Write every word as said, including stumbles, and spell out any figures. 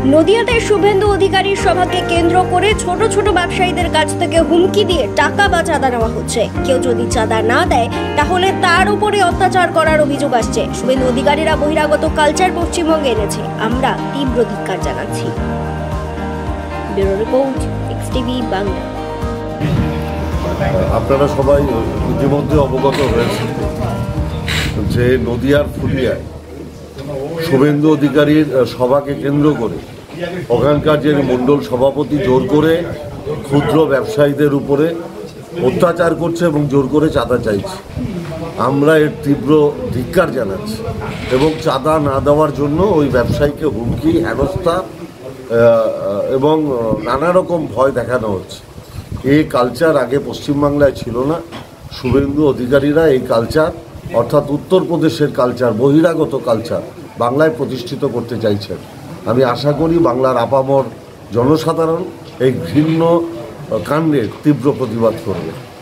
নদিয়াতে শুভেন্দু অধিকারীর সভাকে কেন্দ্র করে ছোট ছোট ব্যবসায়ীদের কাছ থেকে হুমকি দিয়ে টাকা বা চাঁদা নেওয়া হচ্ছে। কেউ যদি চাঁদা না দেয় তাহলে তার উপরে অত্যাচার করার অভিযোগ আসছে। শুভেন্দু অধিকারীরা বহিরাগত কালচার পশ্চিমবঙ্গে এনেছে, আমরা তীব্র ধিক্কার জানাচ্ছি। Bureau report, X TV Bangla. আপনারা সবাই ইতিমধ্যে অবগত হয়েছে যে নদিয়ার ফুলিয়ায় শুভেন্দু অধিকারীর সভাকে কেন্দ্র করে ওখানকার যে মণ্ডল সভাপতি জোর করে ক্ষুদ্র ব্যবসায়ীদের উপরে অত্যাচার করছে এবং জোর করে চাঁদা চাইছে। আমরা এর তীব্র ধিক্কার জানাচ্ছি এবং চাঁদা না দেওয়ার জন্য ওই ব্যবসায়ীকে হুমকি, হেনস্থা এবং নানা রকম ভয় দেখানো হচ্ছে। এই কালচার আগে পশ্চিমবাংলায় ছিল না। শুভেন্দু অধিকারীরা এই কালচার অর্থাৎ উত্তরপ্রদেশের কালচার, বহিরাগত কালচার বাংলায় প্রতিষ্ঠিত করতে চাইছেন। আমি আশা করি বাংলার আপামর জনসাধারণ এই ঘৃণ্য কাণ্ডের তীব্র প্রতিবাদ করবে।